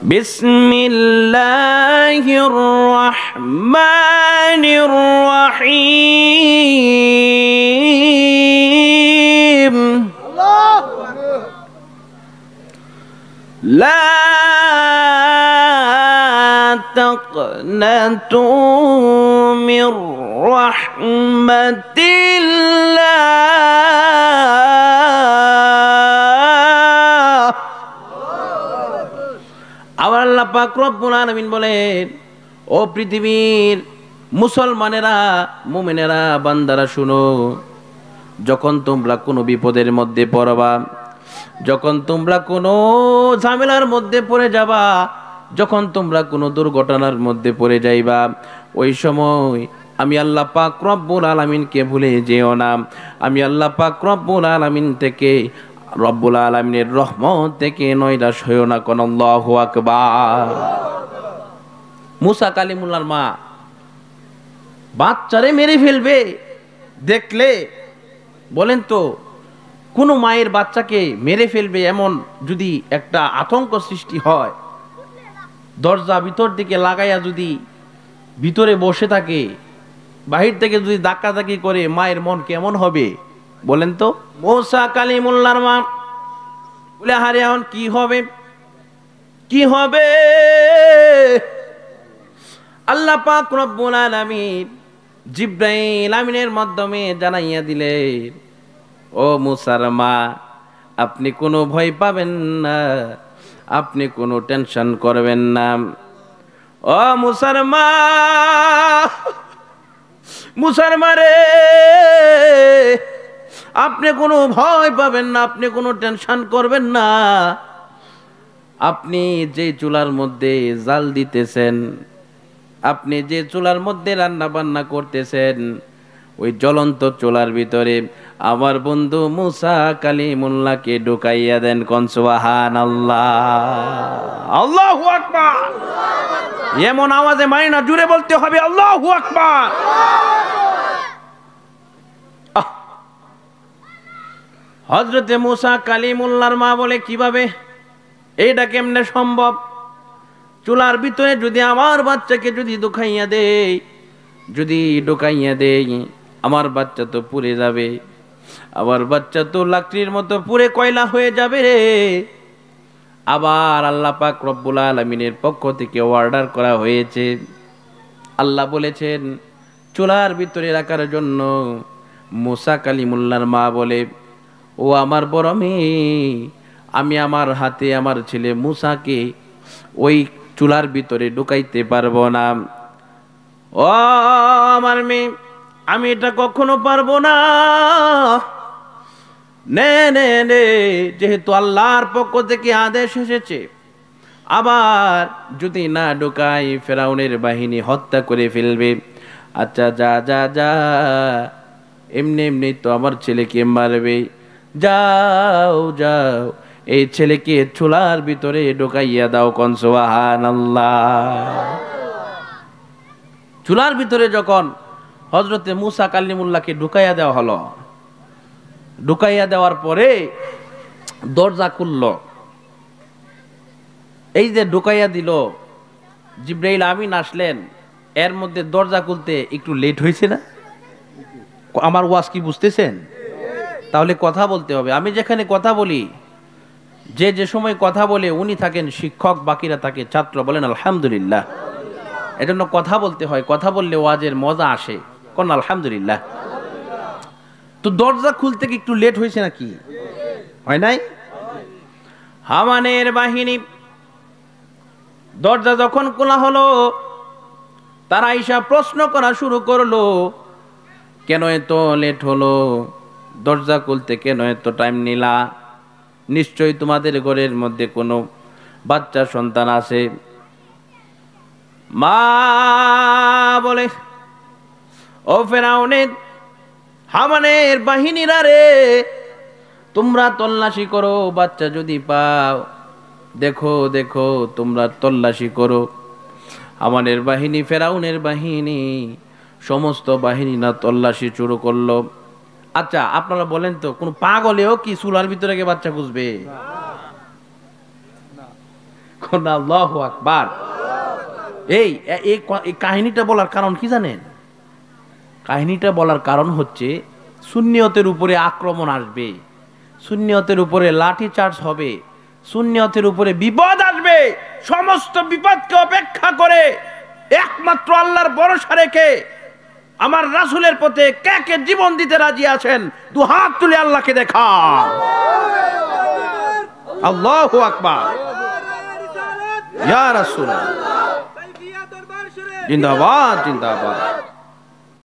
বিসমিল্লাহির রহমানির রহিম লা তাকনাতু মির রাহমাতিল্লাহ। আবার আল্লাহ পাক রব্বুল আলামিন বলেন, ও পৃথিবীর মুসলমানেরা, মুমিনেরা, বান্দারা শুনো, যখন তোমরা কোনো বিপদের মধ্যে পড়বা, যখন তোমরা কোনো ঝামেলার মধ্যে পড়ে যাবা, যখন তোমরা কোনো দুর্ঘটনার মধ্যে পড়ে যাইবা, ওই সময় আমি আল্লাহ পাক রব্বুল আলামিনকে ভুলে যেও না। আমি আল্লাহ পাক রব্বুল আলামিন থেকে, রব্বুল আলামিনের রহমত থেকে নৈরাশ হইও না। কোন আল্লাহু আকবার। মুসা কালিমুল্লাহর মা বাচ্চারে মেরে ফেলবে দেখলে, বলেন তো কোনো মায়ের বাচ্চাকে মেরে ফেলবে এমন যদি একটা আতঙ্ক সৃষ্টি হয়, দরজা ভিতর দিকে লাগাইয়া যদি ভিতরে বসে থাকে, বাহির থেকে যদি ধাক্কাধাক্কি করে, মায়ের মন কেমন হবে বলেন তো? মুসা কালিমুল্লাহর মা বলে, হারে এখন কি হবে, কি হবে? আল্লাহ পাক রব্বুল আলামিন জিবরাইল আমিনের মাধ্যমে জানাইয়া দিলেন, ও মুসার মা, আপনি কোনো ভয় পাবেন না, আপনি কোনো টেনশন করবেন না। ও মুসার মা, মুসার মারে, আপনি কোনো ভয় পাবেন না, আপনি কোনো টেনশন করবেন না। আপনি যে চুলার মধ্যে জাল দিতেছেন, আপনি যে চুলার মধ্যে রান্না বান্না করতেছেন, ওই জ্বলন্ত চুলার ভিতরে আমার বন্ধু মুসা কালিমুল্লাহকে ঢুকাইয়া দেন। কোন সুবহানাল্লাহ, আল্লাহু আকবার। এমন আওয়াজে মানি না, জুড়ে বলতে হবে আল্লাহু আকবার। হযরতে মুসা কালিমুল্লাহর মা বলে, কিভাবে, এইটা কেমনে সম্ভব? চুলার ভিতরে যদি আমার বাচ্চাকে যদি ঢুকাইয়া দেই, যদি ঢুকাইয়া দেই, আমার বাচ্চা তো পুড়ে যাবে, আমার বাচ্চা তো লাকড়ির মতো পুড়ে কয়লা হয়ে যাবে রে। আবার আল্লাহ পাক রব্বুল আলামিনের পক্ষ থেকে অর্ডার করা হয়েছে, আল্লাহ বলেছেন চুলার ভিতরে রাখার জন্য। মুসা কালিমুল্লাহর মা বলে, ও আমার বড় মেয়ে, আমি আমার হাতে আমার ছেলে মুসাকে ওই চুলার ভিতরে ঢুকাইতে পারবো না। ও আমার মেয়ে, আমি এটা কখনো পারবো না। নে নে নে, যেহেতু আল্লাহর পক্ষ থেকে আদেশ এসেছে, আবার যদি না ঢুকাই ফেরাউনের বাহিনী হত্যা করে ফেলবে। আচ্ছা যা যা যা, এমনি এমনি তো আমার ছেলেকে মারবে, যাও যাও, এই ছেলেকে চুলার ভিতরে ঢুকাইয়া দাও। কোন সুবহানাল্লাহ। চুলার ভিতরে যখন হযরতে মুসা কালিমুল্লাহকে ঢুকাইয়া দেওয়া হলো, ঢুকাইয়া দেওয়ার পরে দরজা খুলল। এই যে ঢুকাইয়া দিল, জিবরাইল আমিন আসলেন, এর মধ্যে দরজা খুলতে একটু লেট হয়েছে না? আমার ওয়াজ কি বুঝতেছেন? তাহলে কথা বলতে হবে। আমি যেখানে কথা বলি, যে যে সময় কথা বলে উনি থাকেন শিক্ষক, বাকিরা থাকে ছাত্র। বলেন আলহামদুলিল্লাহ। এজন্য কথা বলতে হয়, কথা বললে ওয়াজের মজা আসে। কোন আলহামদুলিল্লাহ। তো দরজা খুলতে কি একটু লেট হয়েছে নাকি? হয় নাই? হামানের বাহিনী দরজা যখন খোলা হলো, তারা আইসা প্রশ্ন করা শুরু করলো, কেন এত লেট হলো, দরজা খুলতে কেন এত টাইম নিলা? নিশ্চয়ই তোমাদের ঘরের মধ্যে কোনো বাচ্চা সন্তান আছে। মা বলে, ও ফেরাউনের হামানের বাহিনীরা রে, তোমরা তল্লাশি করো, বাচ্চা যদি পাও দেখো দেখো, তোমরা তল্লাশি করো। হামানের বাহিনী, ফেরাউনের বাহিনী, সমস্ত বাহিনী না তল্লাশি শুরু করলো। আচ্ছা আপনারা বলেন তো, কোন পাগলেও কি চুলার ভিতরে গিয়ে বাচ্চা খুঁজবে? কোন আল্লাহু আকবার। এই কাহিনীটা বলার কারণ কি জানেন? কাহিনীটা বলার কারণ হচ্ছে সুন্নিয়তের উপরে আক্রমণ আসবে, সুন্নিয়তের উপরে লাঠি চার্জ হবে, সুন্নিয়তের উপরে বিপদ আসবে। সমস্ত বিপদকে অপেক্ষা করে একমাত্র আল্লাহর ভরসা রেখে আমার রাসূলের পথে কে কে জীবন দিতে রাজি আছেন? দু হাত তুলে আল্লাহকে দেখা। আল্লাহু আকবার। ইয়া রাসূলুল্লাহ, জিন্দাবাদ জিন্দাবাদ।